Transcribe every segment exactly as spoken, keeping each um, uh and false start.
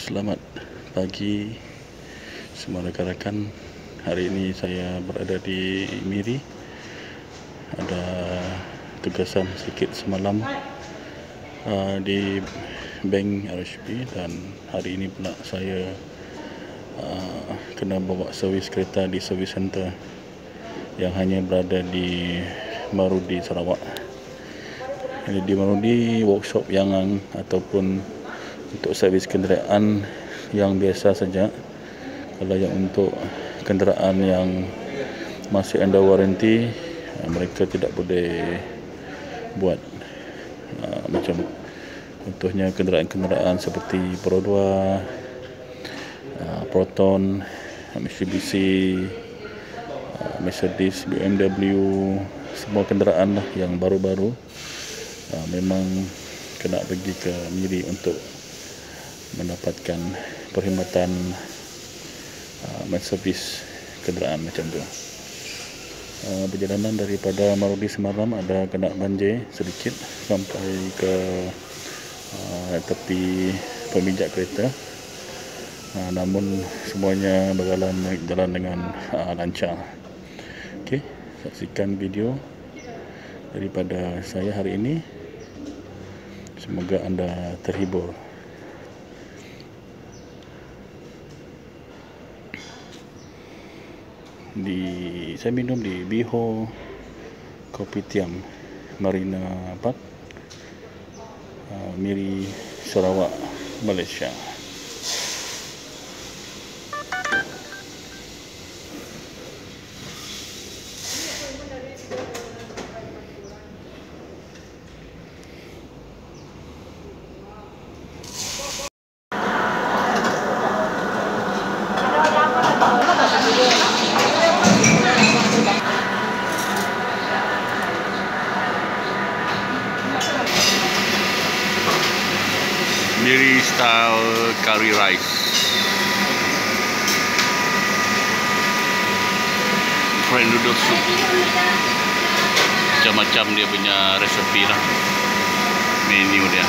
Selamat pagi semua rakan-rakan. Hari ini saya berada di Miri. Ada tugasan sedikit semalam uh, di bank R H B, dan hari ini pula saya uh, kena bawa servis kereta di servis center yang hanya berada di Marudi, Sarawak. Jadi di Marudi, workshop yang ataupun untuk servis kenderaan yang biasa saja. Kalau yang untuk kenderaan yang masih under warranty, mereka tidak boleh buat uh, macam contohnya kenderaan-kenderaan seperti Pro dua, uh, Proton, Mitsubishi, uh, Mercedes, B M W, semua kenderaan lah yang baru-baru uh, memang kena pergi ke Miri untuk mendapatkan perkhidmatan uh, servis kenderaan macam tu. Uh, perjalanan daripada Marudi semalam ada kena banjir sedikit sampai ke uh, tepi pemijak kereta, uh, namun semuanya berjalan jalan dengan uh, lancar. Okey, saksikan video daripada saya hari ini. Semoga anda terhibur. Di saya minum di Biho Kopitiam Marina Park, uh, Miri, Sarawak, Malaysia. Miri style curry rice. Friend noodle soup. Macam-macam dia punya resepi lah, menu dia.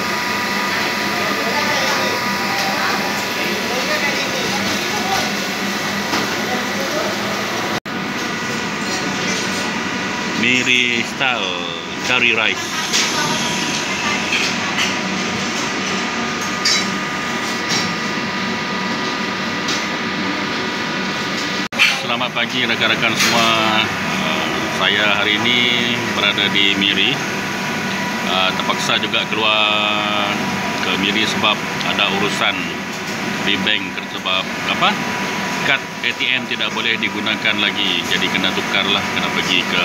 Miri style curry rice. Selamat pagi rakan-rakan semua. Uh, saya hari ini berada di Miri. Uh, terpaksa juga keluar ke Miri sebab ada urusan di bank, sebab apa? Kad A T M tidak boleh digunakan lagi. Jadi kena tukarlah, kena pergi ke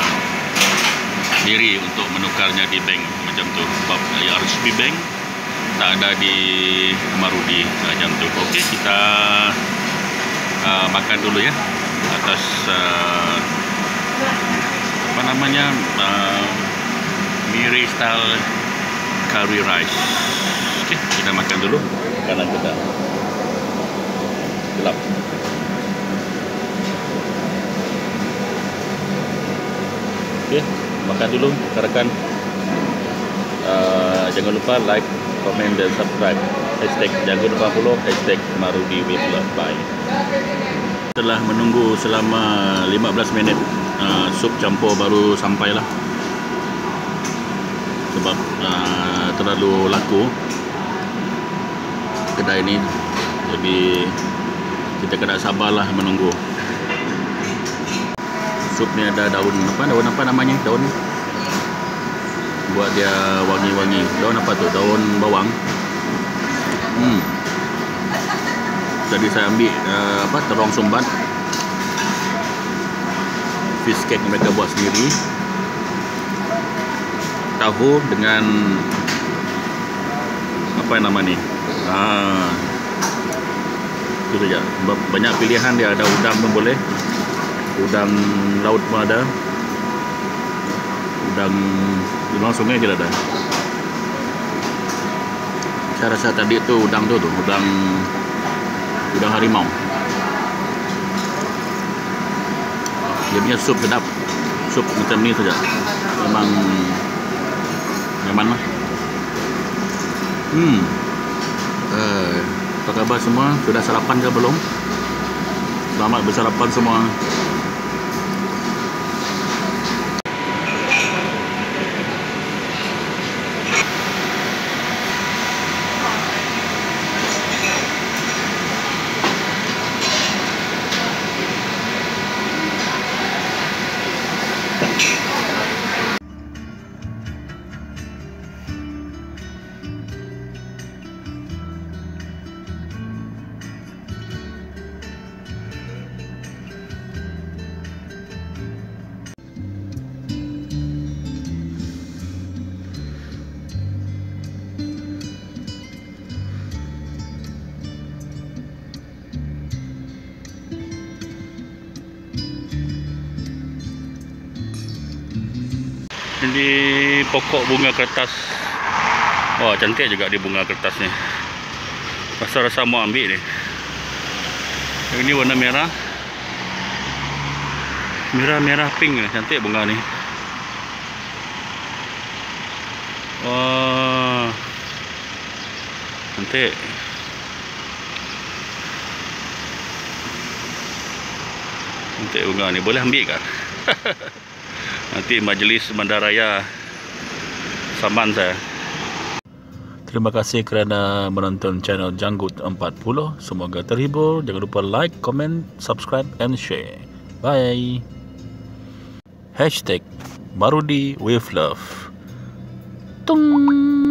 Miri untuk menukarnya di bank macam tu. Sebab R H B Bank tak ada di Marudi macam tu. Okey, kita uh, makan dulu ya atas uh, apa namanya uh, Miri style curry rice. Okey, kita makan dulu makanan kita. Gelap. Okey, makan dulu rekan-rekan. Uh, jangan lupa like, komen dan subscribe. Hashtag jangan lupa follow hashtag Marudi with love. Bye. Setelah menunggu selama lima belas minit, uh, sup campur baru sampailah. Sebab uh, terlalu laku kedai ini, jadi kita kena sabarlah menunggu. Sup ni ada daun apa? Daun apa namanya? Daun buat dia wangi-wangi. Daun apa tu? Daun bawang. Hmm. Jadi saya ambil uh, apa terong sumbat, fish cake mereka buat sendiri, tahu dengan apa yang nama ni, ah, itu saja. Banyak pilihan dia, ada udang pun boleh, udang laut pun ada, udang di luar sungai je ada. Saya rasa tadi tu udang tu tu udang udang harimau. Dia punya sup sedap. Sup macam ni saja. Memang nyaman lah. Hmm. Uh, Apa khabar semua? Sudah sarapan ke belum? Selamat bersarapan semua. Ini pokok bunga kertas. Wah, cantik juga di bunga kertas ni. Rasa-rasa mau ambil ni. Ini warna merah. Merah-merah pink ni. Cantik bunga ni. Wah. Cantik. Cantik bunga ni. Boleh ambil kan? Nanti majlis bandaraya saman saya. Terima kasih kerana menonton channel Janggut empat puluh. Semoga terhibur. Jangan lupa like, comment, subscribe and share. Bye. Hashtag Marudi with love. Tung.